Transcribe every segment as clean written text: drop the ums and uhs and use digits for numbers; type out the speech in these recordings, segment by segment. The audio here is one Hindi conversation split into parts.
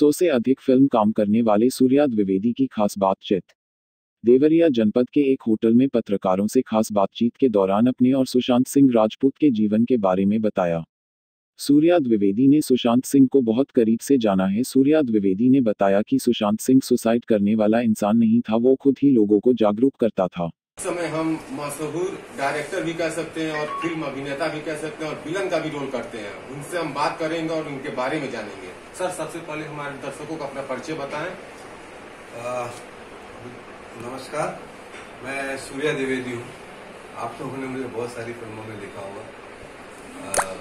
100 से अधिक फिल्म काम करने वाले सूर्या द्विवेदी की खास बातचीत। देवरिया जनपद के एक होटल में पत्रकारों से खास बातचीत के दौरान अपने और सुशांत सिंह राजपूत के जीवन के बारे में बताया। सूर्या द्विवेदी ने सुशांत सिंह को बहुत करीब से जाना है। सूर्या द्विवेदी ने बताया कि सुशांत सिंह सुसाइड करने वाला इंसान नहीं था, वो खुद ही लोगों को जागरूक करता था। इस समय हम मशहूर डायरेक्टर भी कह सकते हैं और फिल्म अभिनेता भी कह सकते हैं और विलन का भी रोल करते हैं। उनसे हम बात करेंगे और उनके बारे में जानेंगे। सर, सबसे पहले हमारे दर्शकों को अपना परिचय बताएं। नमस्कार, मैं सूर्या द्विवेदी हूँ। आप लोगों ने मुझे बहुत सारी फिल्मों में देखा होगा।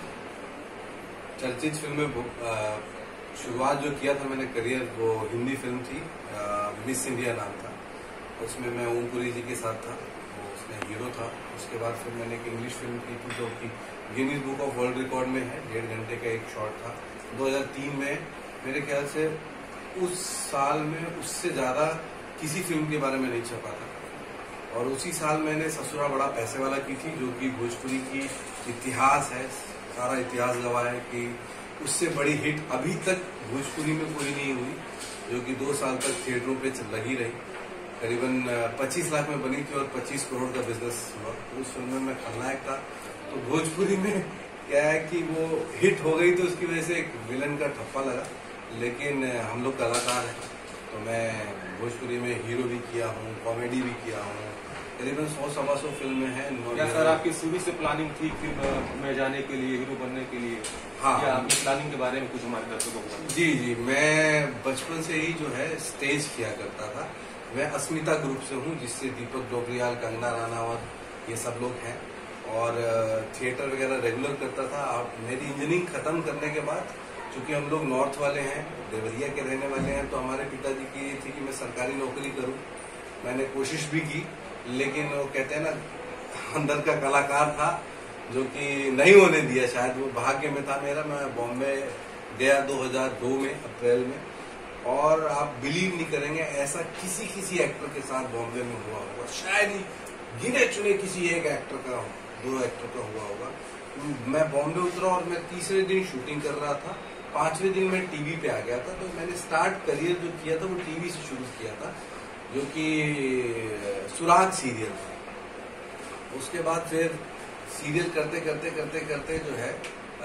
चर्चित फिल्म में शुरुआत जो किया था मैंने करियर, वो हिंदी फिल्म थी, मिस इंडिया नाम था। उसमें मैं ओमपुरी जी के साथ था, वो उसमें हीरो था। उसके बाद फिर मैंने एक इंग्लिश फिल्म की थी जो कि Guinness book of world record में है। 1.5 घंटे का एक शॉट था। 2003 में मेरे ख्याल से उस साल में उससे ज्यादा किसी फिल्म के बारे में नहीं छपा था। और उसी साल मैंने ससुरा बड़ा पैसे वाला की थी, जो कि भोजपुरी की इतिहास है, सारा इतिहास गवाह है कि उससे बड़ी हिट अभी तक भोजपुरी में कोई नहीं हुई, जो कि 2 साल तक थिएटरों पे लगी रही। करीबन 25 लाख में बनी थी और 25 करोड़ का बिजनेस हुआ। उस फिल्म में मैं खलनायक था। तो भोजपुरी में क्या है कि वो हिट हो गई, तो उसकी वजह से एक विलन का ठप्पा लगा। लेकिन हम लोग कलाकार हैं, तो मैं भोजपुरी में हीरो भी किया हूँ, कॉमेडी भी किया हूँ। करीबन 100-125 फिल्में हैं। क्या सर आपकी शुरू से प्लानिंग थी फिल्म में जाने के लिए, हीरो बनने के लिए? हाँ, या आपकी प्लानिंग के बारे में कुछ हमारे दर्शकों को? जी, मैं बचपन से ही जो है स्टेज किया करता था। मैं अस्मिता ग्रुप से हूँ, जिससे दीपक डोबरियाल, कंगना राणावत ये सब लोग हैं, और थिएटर वगैरह रेगुलर करता था। मेरी इंजीनियरिंग खत्म करने के बाद, चूंकि हम लोग नॉर्थ वाले हैं, देवरिया के रहने वाले हैं, तो हमारे पिताजी की ये थी कि मैं सरकारी नौकरी करूं। मैंने कोशिश भी की, लेकिन वो कहते हैं ना, अंदर का कलाकार था जो कि नहीं होने दिया। शायद वो भाग्य में था मेरा। मैं बॉम्बे गया 2002 में अप्रैल में, और आप बिलीव नहीं करेंगे, ऐसा किसी एक्टर के साथ बॉम्बे में हुआ होगा। शायद ही गिने चुने किसी एक एक्टर का, 2 एक्टर का हुआ होगा। मैं बॉम्बे उतरा और मैं तीसरे दिन शूटिंग कर रहा था। 5वें दिन मैं टीवी पे आ गया था। तो मैंने स्टार्ट करियर जो किया था वो टीवी से शुरू किया था, जो कि सुराग सीरियल था। उसके बाद फिर सीरियल करते जो है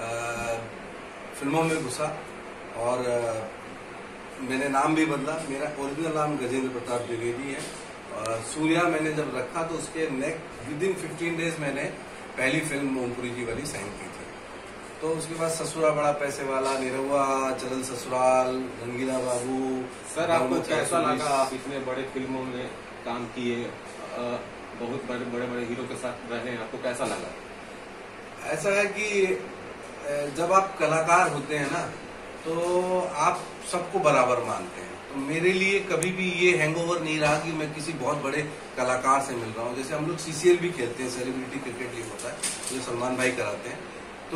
फिल्मों में घुसा, और मैंने नाम भी बदला। मेरा ओरिजिनल नाम गजेंद्र प्रताप द्विवेदी है। और सूर्या मैंने जब रखा तो उसके विदिन 15 डेज मैंने पहली फिल्म ओमपुरी जी वाली साइन की थी। तो उसके बाद ससुरा बड़ा पैसे वाला, निरहुआ, चलल ससुराल, रंगीला बाबू। सर, आपको कैसा लगा? आप इतने बड़े फिल्मों में काम किए, बहुत बड़े हीरो के साथ रहे, आपको कैसा लगा? ऐसा है कि जब आप कलाकार होते हैं ना, तो आप सबको बराबर मानते हैं। तो मेरे लिए कभी भी ये हैंगओवर नहीं रहा कि मैं किसी बहुत बड़े कलाकार से मिल रहा हूँ। जैसे हम लोग सीसीएल भी खेलते हैं, सेलिब्रिटी क्रिकेट लीग होता है, जो सलमान भाई कराते हैं,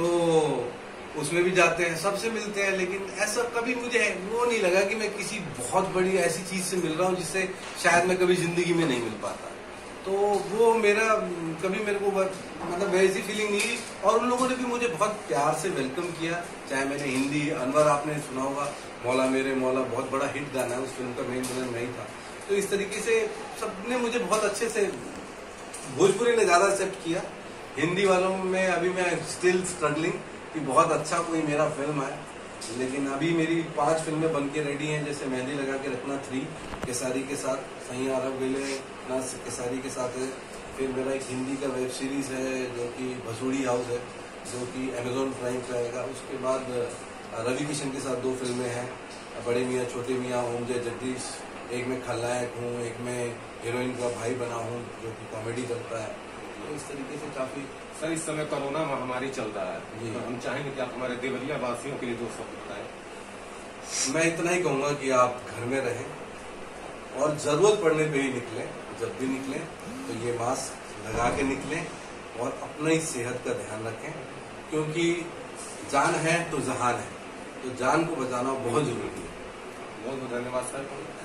तो उसमें भी जाते हैं, सबसे मिलते हैं। लेकिन ऐसा कभी मुझे वो नहीं लगा कि मैं किसी बहुत बड़ी ऐसी चीज से मिल रहा हूँ जिससे शायद मैं कभी जिंदगी में नहीं मिल पाता। तो वो मेरा कभी मेरे को मतलब वैसी फीलिंग नहीं हुई। और उन लोगों ने भी मुझे बहुत प्यार से वेलकम किया। चाहे मैंने हिंदी, अनवर आपने सुना होगा, मौला मेरे मौला, बहुत बड़ा हिट गाना है, उस फिल्म का मेन विलन नहीं था। तो इस तरीके से सबने मुझे बहुत अच्छे से, भोजपुरी ने ज्यादा एक्सेप्ट किया। हिंदी वालों में अभी मैं स्टिल स्ट्रगलिंग कि बहुत अच्छा कोई मेरा फिल्म है। लेकिन अभी मेरी 5 फिल्में बन के रेडी हैं, जैसे मेहंदी लगा के रखना 3 केसारी के साथ, सही आरब गले ना केसारी के साथ है। फिर मेरा एक हिंदी का वेब सीरीज है जो कि भसूड़ी हाउस है, जो कि अमेजोन प्राइम पे आएगा। उसके बाद रवि किशन के साथ 2 फिल्में हैं, बड़े मियाँ छोटे मियाँ, ओम जय जगदीश। एक में खलनायक हूँ, एक में हीरोइन का भाई बना हूँ, जो कि कॉमेडी करता है। तो इस तरीके से काफी। सर, इस समय कोरोना महामारी चल रहा है, तो हम चाहेंगे कि आप हमारे देवरिया वासियों के लिए 2 शब्द बताएं। मैं इतना ही कहूंगा कि आप घर में रहें और जरूरत पड़ने पे ही निकलें। जब भी निकलें तो ये मास्क लगा के निकलें और अपनी सेहत का ध्यान रखें, क्योंकि जान है तो जहान है, तो जान को बचाना बहुत जरूरी है। बहुत बहुत धन्यवाद सर।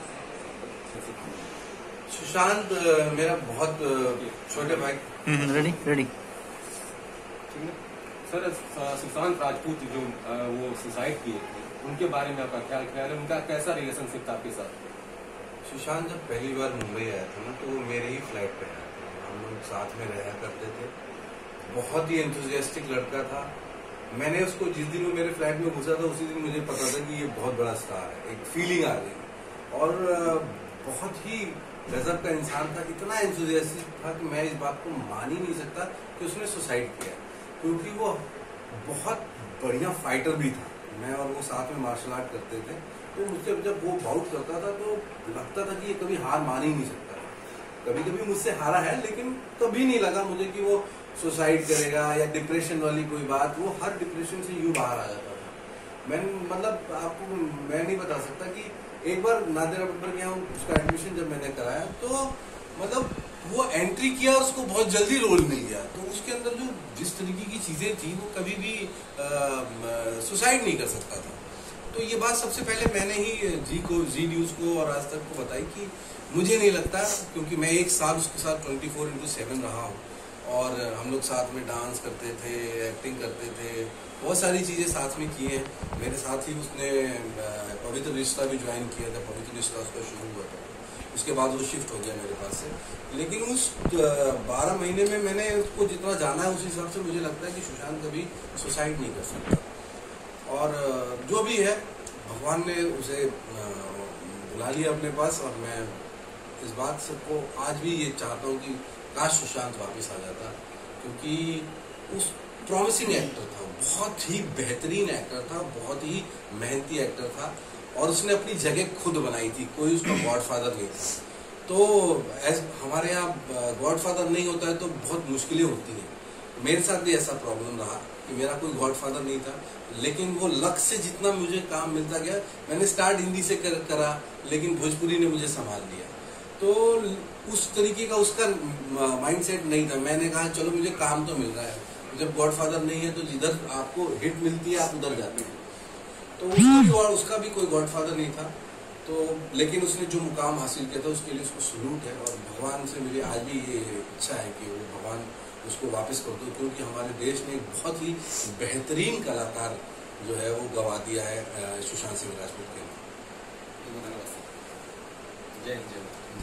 सुशांत मेरा बहुत छोटे भाई। रेडी। सर सुशांत राजपूत जो वो सुसाइड किए थे, उनके बारे में आपका ख्याल है? उनका कैसा रिलेशनशिप था आपके साथ? सुशांत जब पहली बार मुंबई आया था ना, तो वो मेरे ही फ्लैट पे आया था, हम लोग साथ में रहा करते थे। बहुत ही एंथुजियास्टिक लड़का था। मैंने उसको जिस दिन वो मेरे फ्लैट में घुसा था, उसी दिन मुझे पता था कि ये बहुत बड़ा स्टार है। एक फीलिंग आ गई। और बहुत ही गजब का इंसान था। इतना एंथुजियास्टिक था कि मैं इस बात को मान ही नहीं सकता कि उसने सुसाइड किया, क्योंकि वो बहुत बढ़िया फाइटर भी था। मैं और वो साथ में मार्शल आर्ट करते थे, तो मुझसे जब वो बाउट करता था तो लगता था कि ये कभी हार मान ही नहीं सकता। कभी कभी मुझसे हारा है, लेकिन कभी नहीं लगा मुझे कि वो सुसाइड करेगा या डिप्रेशन वाली कोई बात। वो हर डिप्रेशन से यूं बाहर आ जाता था। मैं मतलब आपको मैं नहीं बता सकता कि एक बार नादिर अकबर के यहाँ उसका एडमिशन जब मैंने कराया, तो मतलब वो एंट्री किया, उसको बहुत जल्दी रोल मिल गया। तो उसके अंदर जो जिस तरीके की चीजें थी, वो कभी भी सुसाइड नहीं कर सकता था। तो ये बात सबसे पहले मैंने ही जी न्यूज को और आज तक को बताई कि मुझे नहीं लगता, क्योंकि मैं एक साल उसके साथ 24/7 रहा हूँ, और हम लोग साथ में डांस करते थे, एक्टिंग करते थे, बहुत सारी चीज़ें साथ में की हैं। मेरे साथ ही उसने पवित्र रिश्ता भी ज्वाइन किया था। पवित्र रिश्ता उसका शुरू हुआ था, उसके बाद वो शिफ्ट हो गया मेरे पास से। लेकिन उस 12 महीने में मैंने उसको जितना जाना है, उस हिसाब से मुझे लगता है कि सुशांत कभी सुसाइड नहीं कर सकता। और जो भी है, भगवान ने उसे बुला लिया अपने पास। और मैं इस बात सबको आज भी ये चाहता हूँ कि काश सुशांत वापस आ जाता, क्योंकि उस प्रॉमिसिंग एक्टर था, बहुत ही बेहतरीन एक्टर था, बहुत ही मेहनती एक्टर था, और उसने अपनी जगह खुद बनाई थी। कोई उसका गॉडफादर नहीं था। तो हमारे यहाँ गॉडफादर नहीं होता है तो बहुत मुश्किलें होती हैं। मेरे साथ भी ऐसा प्रॉब्लम रहा कि मेरा कोई गॉडफादर नहीं था, लेकिन वो लक से जितना मुझे काम मिलता गया, मैंने स्टार्ट हिंदी से करा, लेकिन भोजपुरी ने मुझे संभाल लिया। तो उस तरीके का उसका माइंडसेट नहीं था। मैंने कहा चलो मुझे काम तो मिल रहा है, जब गॉडफादर नहीं है तो जिधर आपको हिट मिलती है आप उधर जाते हैं। तो उसका भी कोई गॉडफादर नहीं था। तो लेकिन उसने जो मुकाम हासिल किया था, उसके लिए उसको सलूट है। और भगवान से मेरी आज भी ये इच्छा है कि वो भगवान उसको वापस कर दो, क्योंकि हमारे देश ने एक बहुत ही बेहतरीन कलाकार जो है वो गवा दिया है सुशांत सिंह राजपूत के लिए। जय जय।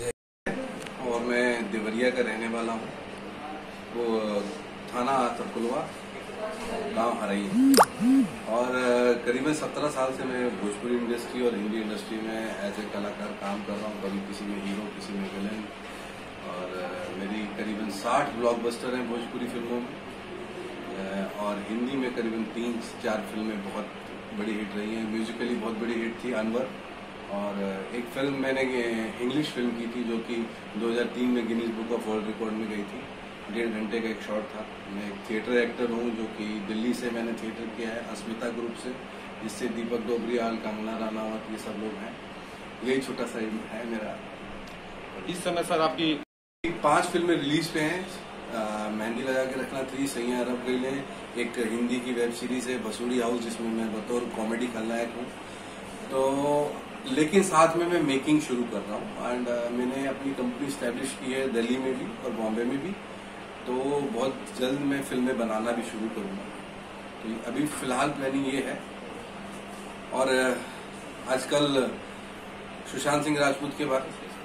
और मैं देवरिया का रहने वाला हूँ। वो थाना तरकुलवा, गांव हरई। और करीबन 17 साल से मैं भोजपुरी इंडस्ट्री और हिंदी इंडस्ट्री में एज ए कलाकार काम कर रहा हूँ। कभी किसी में हीरो, किसी में विलन। और मेरी करीबन 60 ब्लॉकबस्टर हैं भोजपुरी फिल्मों में, और हिंदी में करीबन 3-4 फिल्में बहुत बड़ी हिट रही हैं। म्यूजिकली बहुत बड़ी हिट थी अनवर, और एक फिल्म मैंने इंग्लिश फिल्म की थी जो कि 2003 में Guinness book of world record में गई थी। 1.5 घंटे का एक शॉट था। मैं एक थिएटर एक्टर हूँ, जो कि दिल्ली से मैंने थिएटर किया है, अस्मिता ग्रुप से, जिससे दीपक डोबरियाल, कंगना रनावत, ये सब लोग हैं। यही छोटा सा है मेरा। इस समय सर आपकी 5 फिल्में रिलीज पे हैं। मेहंदी लगा के रखना 3, सैयां अरब गई हैं, एक हिंदी की वेब सीरीज है भसूड़ी हाउस, जिसमें मैं बतौर कॉमेडी खलनायक हूँ। तो लेकिन साथ में मैं मेकिंग शुरू कर रहा हूँ। एंड मैंने अपनी कंपनी स्टैब्लिश की है दिल्ली में भी और बॉम्बे में भी। तो बहुत जल्द मैं फिल्में बनाना भी शुरू करूँगा। तो अभी फिलहाल प्लानिंग ये है। और आजकल सुशांत सिंह राजपूत के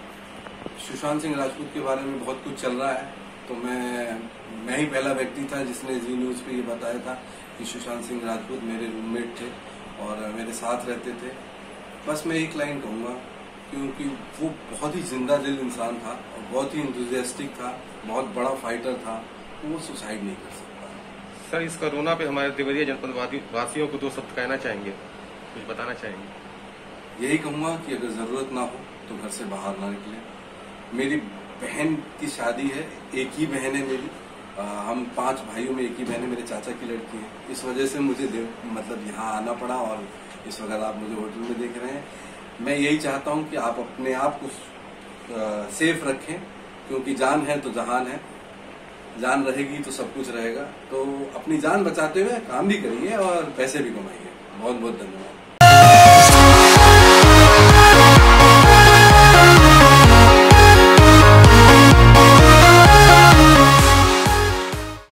बारे में बहुत कुछ चल रहा है। तो मैं ही पहला व्यक्ति था जिसने जी न्यूज़ पे ये बताया था कि सुशांत सिंह राजपूत मेरे रूममेट थे और मेरे साथ रहते थे। बस मैं एक लाइन कहूँगा, क्योंकि वो बहुत ही जिंदा दिल इंसान था और बहुत ही इंथुजियास्टिक था, बहुत बड़ा फाइटर था, वो सुसाइड नहीं कर सकता। सर, इस कोरोना पे हमारे देवरिया जनपद वासियों को 2 शब्द कहना चाहेंगे, कुछ बताना चाहेंगे? यही कहूँगा कि अगर जरूरत ना हो तो घर से बाहर ना निकले। मेरी बहन की शादी है, एक ही बहन है मेरी। हम 5 भाइयों में एक ही बहन है, मेरे चाचा की लड़की है। इस वजह से मुझे मतलब यहाँ आना पड़ा, और इस वक्त आप मुझे होटल में देख रहे हैं। मैं यही चाहता हूँ कि आप अपने आप को सेफ रखें, क्योंकि जान है तो जहान है, जान रहेगी तो सब कुछ रहेगा। तो अपनी जान बचाते हुए काम भी करिए और पैसे भी कमाइए। बहुत बहुत धन्यवाद।